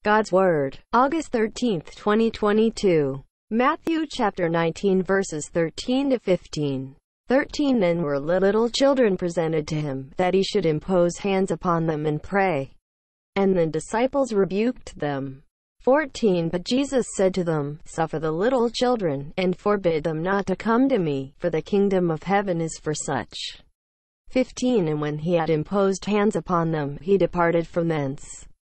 God's Word, August 13, 2022. Matthew chapter 19 verses 13 to 15. 13 Then were little children presented to him, that he should impose hands upon them and pray. And the disciples rebuked them. 14 But Jesus said to them, Suffer the little children, and forbid them not to come to me, for the kingdom of heaven is for such. 15 And when he had imposed hands upon them, he departed from thence.